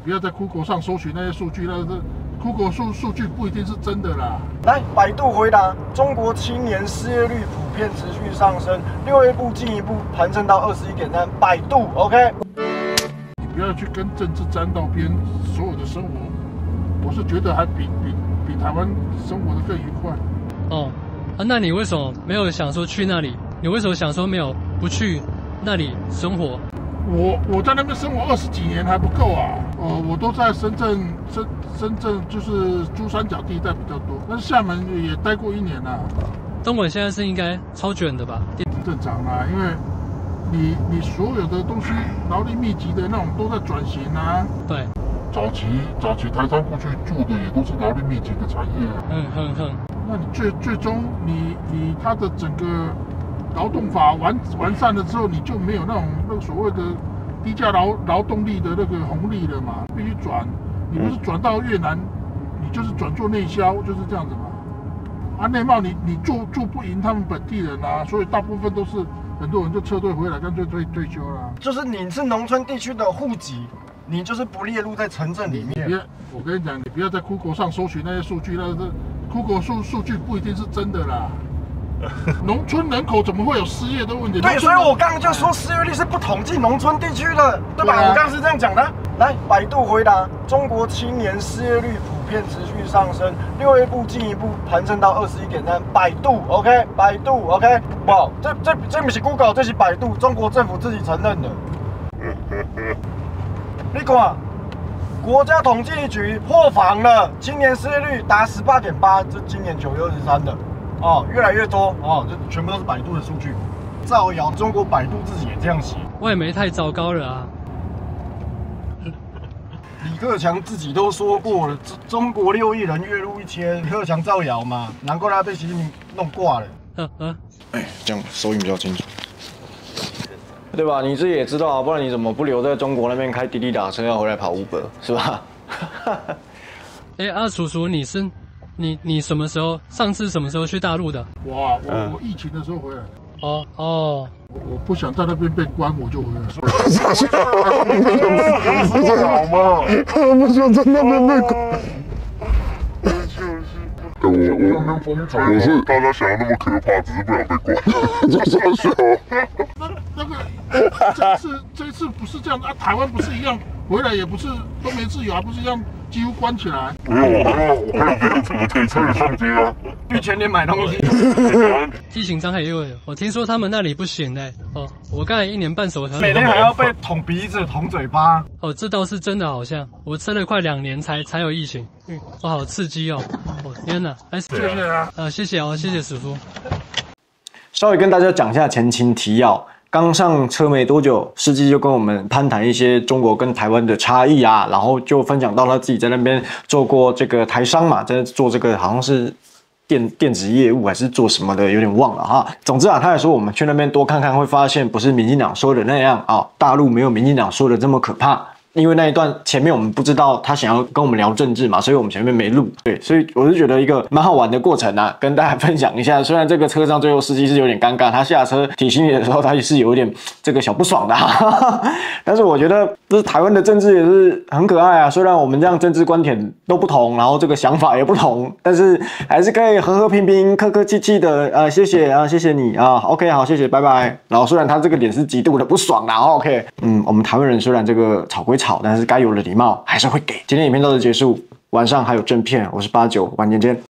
不要在 Google 上搜寻那些数据，那是 Google 数据不一定是真的啦。 来，百度回答：中国青年失业率普遍持续上升，6月部进一步攀升到21.3%。百度 ，OK。 你不要去跟政治沾到边，所有的生活，我是觉得还比台湾生活的更愉快。 哦，那你为什么没有想说去那里？你为什么想说不去那里生活？ 我在那边生活20几年还不够啊！我都在深圳就是珠三角地带比较多，但是厦门也待过1年啦。 东莞现在是应该超卷的吧？ 正常啦，因为你所有的东西劳力密集的那种都在转型啊。 对。 早期台商过去做的也都是劳力密集的产业啊。那你最终它的整个劳动法完善了之后，你就没有那个所谓的低价劳动力的那个红利了嘛？必须转，你不是转到越南，你就是转做内销，就是这样子嘛。内贸你做不赢他们本地人啊，所以大部分都是很多人就撤退回来，干脆退休啦。 就是你是农村地区的户籍，你就是不列入在城镇里面。 我跟你讲，你不要在 Google 上搜寻那些数据，那是 Google 数据不一定是真的啦。农村人口怎么会有失业的问题？ 对，所以我刚刚就说失业率是不统计农村地区的，对吧？我刚刚是这样讲的。来，百度回答：中国青年失业率普遍持续上升，6月部进一步攀升到21.3%。百度 ，OK， 百度 ，OK， 哇，这不是 Google， 这是百度，中国政府自己承认的。你看，国家统计局破防了，青年失业率达18.8%，这今年9月23的。哦，越来越多哦，这全部都是百度的数据。造谣中国百度自己也这样写， 外媒太糟糕了啊！ 李克强自己都说过了，中国6亿人月入1000，李克强造谣嘛，难怪他被习近平弄挂了。 哎，这样收音比较清楚，对吧？你自己也知道啊，不然你怎么不留在中国那边开滴滴打车，要回来跑 Uber 是吧？ 叔叔，你什么时候？上次什么时候去大陆的？ 我疫情的时候回来的。 哦， 我不想在那边被关，我就回来了。 好吗？不想在那边被关。我是大家想的那么可怕，只是不想被关。就笑。 这一次不是这样啊，台湾不是一样，回来也不是都没自由，还不是一样几乎关起来。 没有，我还有别的车可以上街啊。 去全联买东西。 激情张还有，我听说他们那里不行嘞。我刚才1年半手条， 每天还要被捅鼻子、捅嘴巴。 这倒是真的，好像我撑了快2年才有疫情。好刺激哦！天哪！ 谢谢啊。 谢谢叔叔。 稍微跟大家讲一下前情提要。刚上车没多久，司机就跟我们攀谈一些中国跟台湾的差异啊，然后就分享到他自己在那边做过这个台商嘛，在做这个好像是电子业务还是做什么的，有点忘了哈。总之啊，他也说我们去那边多看看，会发现不是民进党说的那样啊，大陆没有民进党说的这么可怕。因为那一段前面我们不知道他想要跟我们聊政治嘛，所以我们前面没录。对，所以我是觉得一个蛮好玩的过程啊，跟大家分享一下。虽然这个车上最后司机是有点尴尬，他下车提行李的时候，他也是有点这个小不爽的但是我觉得这台湾的政治也是很可爱啊。虽然我们这样政治观点都不同，然后这个想法也不同，但是还是可以和和平平、客客气气的。谢谢啊，谢谢你啊。OK， 好，谢谢，拜拜。然后虽然他这个脸是极度的不爽啦 ，OK， 我们台湾人虽然这个吵归吵，但是该有的礼貌还是会给。今天影片到此结束，晚上还有正片，我是89，晚点见。